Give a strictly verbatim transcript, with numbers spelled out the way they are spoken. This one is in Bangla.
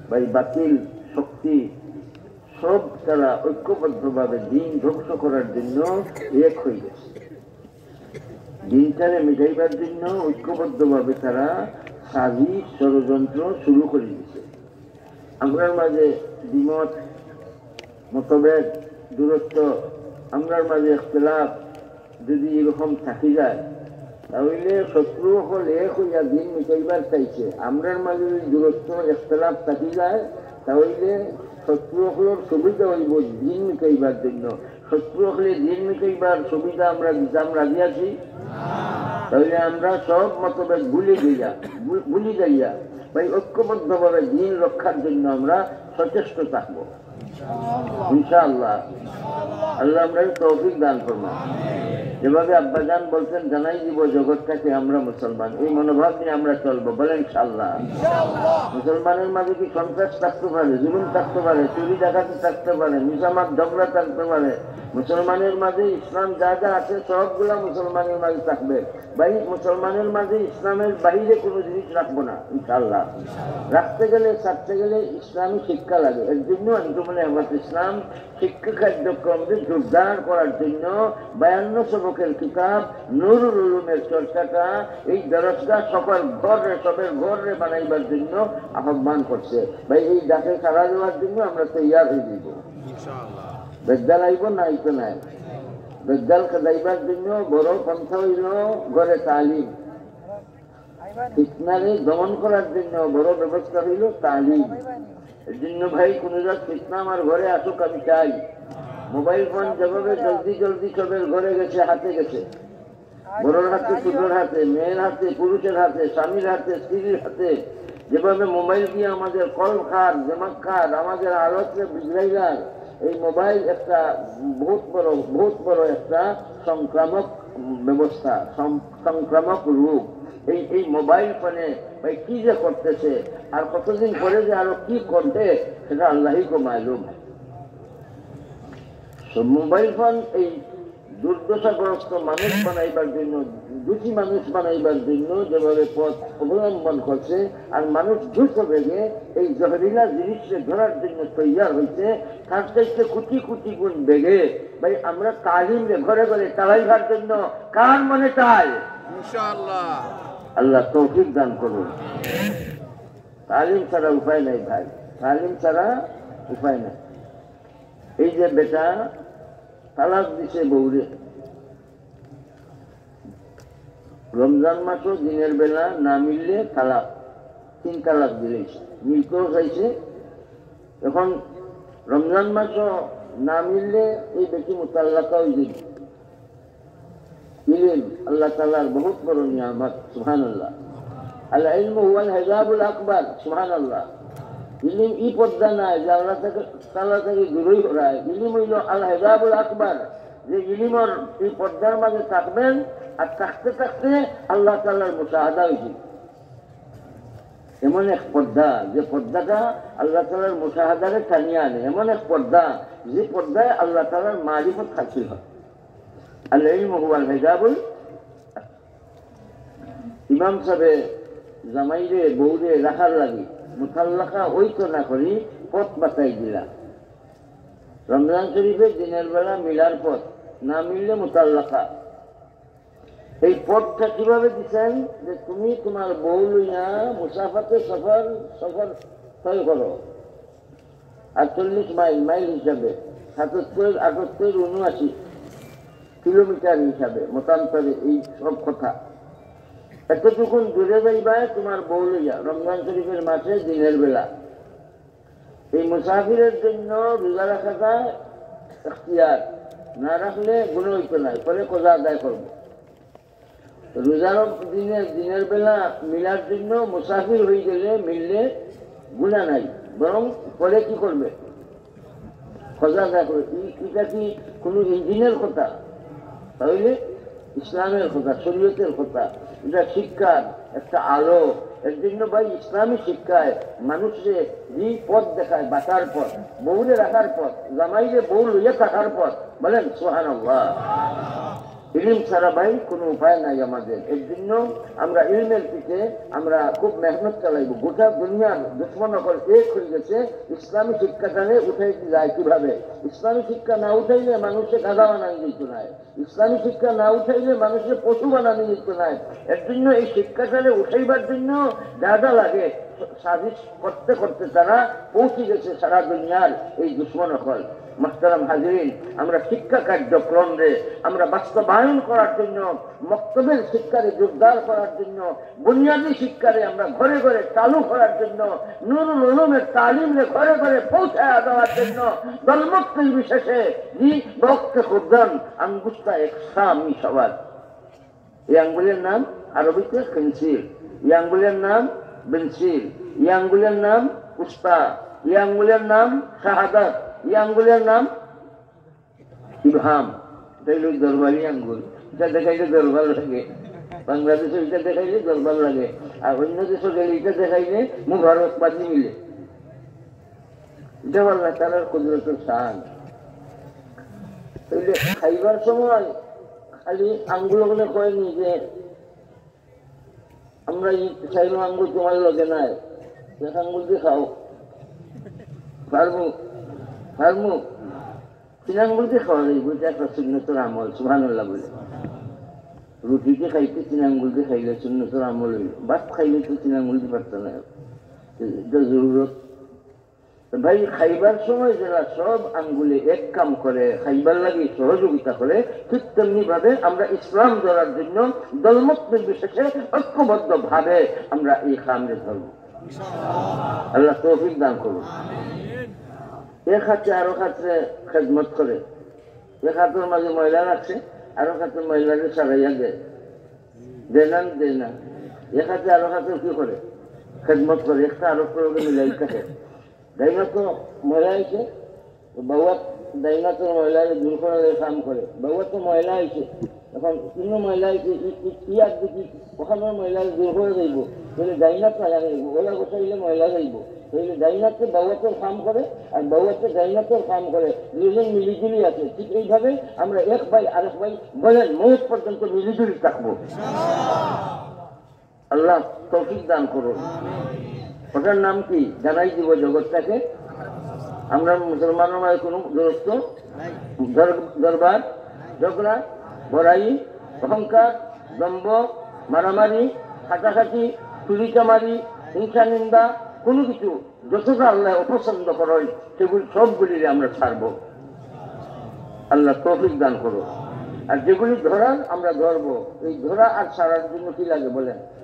ভাই বাতিল শক্তি সব তারা ঐক্যবদ্ধভাবে দিন ধ্বংস করার জন্য এক হয়ে গেছে। দিনটারে মিটাইবার জন্য ঐক্যবদ্ধভাবে তারা সাজিশ ষড়যন্ত্র শুরু করে দিয়েছে। আমরার মাঝে দ্বিমত, মতভেদ, দূরত্ব, আমরার মাঝে ইখতিলাফ যদি এরকম থাকি যায়, তাহলে শত্রু হল এক হইয়া দিন মিটাইবার চাইছে। আমরার মাঝে যদি দূরত্ব ইখতিলাফ থাকি যায়, তাহলে শত্রু হলের সুবিধা হইব দিন মিটাইবার জন্য। শত্রু হলে দিন মিটাইবার সুবিধা আমরা দিতাম রাজি আছি? তাহলে আমরা সব মতভেদ ভুলে যাইয়া ভুলি যাইয়া ভাই ঐক্যবদ্ধভাবে দিন রক্ষার জন্য আমরা সচেষ্ট থাকবো ইনশাআল্লাহ। আল্লাহ আমরা তৌফিক দান করবো। যেভাবে আব্বাজান বলছেন জানাই দিব জগৎটাকে আমরা মুসলমান, এই মনোভাব নিয়ে আমরা চলবো, বলেন ইনশাআল্লাহ। মুসলমানের মাঝে কি সন্ত্রাস থাকতে পারে, জুলুম থাকতে পারে, চুরি ডাকাতি থাকতে পারে, মিসামাত ঝগড়া থাকতে পারে? মুসলমানের মাঝে ইসলাম যা যা আছে সবগুলা মুসলমানের মাঝে থাকবে। ভাই মুসলমানের মাঝে ইসলামের বাইরে কোনো জিনিস রাখবো না ইনশাআল্লাহ। রাখতে গেলে ছাড়তে গেলে ইসলামী শিক্ষা লাগে। এর জন্য আঞ্জুমানে আহমদ ইসলাম শিক্ষা কার্যক্রমকে জোরদার করার জন্য বায়ান্ন সবকের কিতাব নুরুল উলুমের চর্চাটা এই দরজা সকল ঘরে সবের ঘরে বানাইবার জন্য আহ্বান করছে। ভাই এই ডাকে সাড়া দেওয়ার জন্য আমরা তৈয়ার হয়ে দিব ইনশাআল্লাহ। বেদ্দাল আইব না আইতো নাই, বেদ্দাল কাদাইবার জন্য বড় পন্থা হইল ঘরে তালিম। ফিতনারে দমন করার জন্য বড় ব্যবস্থা হইল তালিম। এর জন্য ভাই কোন ফিতনা আমার ঘরে আসুক আমি চাই। মোবাইল ফোন যেভাবে জলদি জলদি সবের ঘরে গেছে, হাতে গেছে, বড়োর হাতে, ছোটোর হাতে, মেয়ের হাতে, পুরুষের হাতে, স্বামীর হাতে, স্ত্রীর হাতে, যেভাবে মোবাইল দিয়ে আমাদের কল খার জমাক খার আমাদের আলোচনা বিগড়াইলার। এই মোবাইল একটা বহুত বড় বহুত বড় একটা সংক্রামক ব্যবস্থা, সংক্রামক রূপ। এই এই মোবাইল ফোনে ভাই কি যে করতেছে আর কতদিন পরে যে আরো কি করবে সেটা আল্লাহই কো মালুম। মোবাইল ফোন এই দুর্দশাগ্রস্ত মানুষ বানাইবার জন্য, দুটি মানুষ বানাইবার জন্য যেভাবে পথ অবলম্বন করছে, আর মানুষ দ্রুত বেগে এই জহরিলা জিনিসকে ধরার জন্য তৈয়ার হয়েছে, তার চাইতে কোটি কোটি গুণ বেগে ভাই আমরা তালিম ঘরে ঘরে চালাইবার জন্য কার মনে চাই ইনশাআল্লাহ। আল্লাহ তৌফিক দান করুন। তালিম ছাড়া উপায় নাই ভাই, তালিম ছাড়া উপায় নাই। এই যে বেটা তালাক দিছে বৌরে, রমজান মাসও দিনের বেলা না মিললে তালাক, তিন তালাক দিলেছে, মিলতেও চাইছে। এখন রমজান মাসও না মিললে এই বেটি মুতাল্লাকা হয়ে যাবে। ইলম আল্লাহ তাআলার বহুত বড় নিয়ামত, সুবহানাল্লাহ। আল ইলমু হুয়াল হিজাবুল আকবার, সুবহানাল্লাহ। ইলম ই পর্দা নাই যে আল্লাহ তাআলা থেকে দূরই করায়। ইলম হইল আল হিজাবুল আকবার, যে ইলমের এই পর্দার মাঝে থাকবেন আর থাকতে থাকতে আল্লাহ তাআলার মুশাহাদা হইবে। এমন এক পর্দা যে পর্দাটা আল্লাহ তাআলার মুশাহাদারে টানিয়ে আনে, এমন এক পর্দা যে পর্দায় আল্লাহ তাআলার মারিফত হাসিল হয়। আল ইলমু হুয়াল হিজাবুল। ইমাম সাহেব জামাইরে বউরে রাখার লাগি মুতাল্লাকা ওই তো না করি পথ বাতাই দিলা। রমজান শরীফে দিনের বেলা মিলার পথ, না মিললে মুতাল্লাকা। এই পথটা কিভাবে দিচ্ছেন যে তুমি তোমার বউ লইয়া মুসাফাতে সফর সফর তয় করো আটচল্লিশ মাইল মাইল হিসাবে সাতাত্তর আটাত্তর উনআশি কিলোমিটার হিসাবে মতান্তরে এই সব কথা। এতটুকুন দূরে যাইবা তোমার বউ লইয়া রমজান শরীফের মাসে দিনের বেলা। এই মুসাফিরের জন্য রোজা রাখাটা ইখতিয়ার, না রাখলে গুনাহ হইতো না, পরে কোজা আদায় করবো। রোজার দিনের দিনের বেলা মিলার জন্য মুসাফির হয়ে গেলে মিললে গুনাহ নাই, বরং পরে কি করবে কোজা আদায় করবে। এটা কি কোনো ইঞ্জিনের কথা? তাহলে ইসলামের কথা, শরীয়তের কথা, এটা শিক্ষার একটা আলো। এর জন্য ভাই ইসলামী শিক্ষায় মানুষে যে পথ দেখায় বাঁচার পথ, বউরে রাখার পথ, জামাইরে বউ লইয়া থাকার পথ, বলেন সুবহানাল্লাহ। ইলম ছাড়া ভাই কোনো উপায় নাই আমাদের। এর জন্য আমরা ইলমের পিঠে আমরা খুব মেহনত চালাইব। গোটা দুনিয়ার দুশ্মন সকল এক হয়ে গেছে ইসলামী শিক্ষাটারে উঠাইতে যায় কিভাবে। ইসলামী শিক্ষা না উঠাইলে মানুষকে গাধা বানানি দিত নাই, ইসলামী শিক্ষা না উঠাইলে মানুষকে পশু বানানি দিত নাই। এর জন্য এই শিক্ষাটারে উঠাইবার জন্য যা যা লাগে সাজিশ করতে করতে তারা পৌঁছে গেছে সারা দুনিয়ার এই দুশ্মন সকল। মাহতারাম হাজিরিন, আমরা শিক্ষা কার্যক্রমে আমরা বাস্তবায়ন করার জন্য, মক্তবের শিক্ষারে জোরদার করার জন্য, বুনিয়াদী শিক্ষারে আমরা ঘরে ঘরে চালু করার জন্য, নুরুল উলুমের তালিমে ঘরে ঘরে পৌঁছায় দেওয়ার জন্য দলমত বিশেষে জি বক্তে খুদান আঙ্গুস্তা একসা আমি সবার। এই আঙ্গুলের নাম আরবিতে পেন্সিল, এই আঙ্গুলের নাম বেন্সিল, এই আঙ্গুলের নাম উস্তা, এই আঙ্গুলের নাম শাহাদাত, এই আঙ্গুলের নাম ইবহাম। তাইলে দরবারি আঙ্গুল, এটা দেখাইলে দরবার লাগে। বাংলাদেশে এটা দেখাইলে দরবার লাগে, আর অন্য দেশে গেলে এটা দেখাইলে মুবারক বাজি মিলে। এটা আল্লাহ তাআলার কুদরতের শান। তাইলে খাইবার সময় খালি আঙ্গুল গুলো কয়নি যে আমরা এই চাইলো আঙ্গুল তোমার লগে নাই, এক আঙ্গুল দিয়ে খাও পারবো পারবো তিন আঙ্গুল দিয়ে খাওয়া যাইব। এটা একটা সুন্নতের আমল, সুবহানাল্লাহ বলে। রুটিতে খাইতে তিন আঙ্গুল দিয়ে খাইলে সুন্নতের আমল হইল, ভাত খাইলে তো তিন আঙ্গুল দিয়ে পারত না, এটা জরুরত। ভাই খাইবার সময় যারা সব আঙ্গুলে এক কাম করে, খাইবার লাগে সহযোগিতা করে, ঠিক তেমনি ভাবে আমরা ইসলাম ধরার জন্য দলমত নির্বিশেষে ঐক্যবদ্ধ ভাবে আমরা এই খামরে ধরব। আল্লাহ তৌফিক দান করুন। এক হাতে আরো হাতে খেদমত করে, এক হাতের মাঝে ময়লা রাখছে, আরো হাতের ময়লাকে সারাইয়া দেয়, দেয় না দেয় না। এক হাতে আরো হাতে কি করে খেদমত করে, একটা আরো প্রয়োগে মিলাই থাকে। দাইনা তো ময়লা হয়েছে, বাবা দাইনা তো ময়লা দূর করার কাম করে, বাবা তো ময়লা হয়েছে, এখন কোনো ময়লা হয়েছে ই আর দেখি ওখানে ময়লা দূর করে যাইব, তাহলে ডাইনাত না যাইব, ওলা গোসাইলে ময়লা যাইব। তাহলে ডাইনাতে বাবাতের কাম করে আর বাবাতে ডাইনাতের কাম করে, দুজন মিলিজুলি আছে। ঠিক এইভাবে আমরা এক ভাই আরেক ভাই বলেন মৌত পর্যন্ত মিলিজুলি থাকবো। আল্লাহ তৌফিক দান করুন। ওটার নাম কি জানাই দিব জগৎটাকে। আমরা মুসলমানের মাঝে কোনো দূরত্ব, দরবার, ঝগড়া, বড়াই, অহংকার, দম্ভ, মারামারি, খাটাখাটি, চুরিচামারি, হিংসা নিন্দা কোনো কিছু যতটা আল্লাহ অপছন্দ করেন সেগুলি সবগুলির আমরা ছাড়ব। আল্লাহ তৌফিক দান করো। আর যেগুলি ধরার আমরা ধরবো, এই ধরা আর ছাড়ার জন্য কি লাগে বলেন?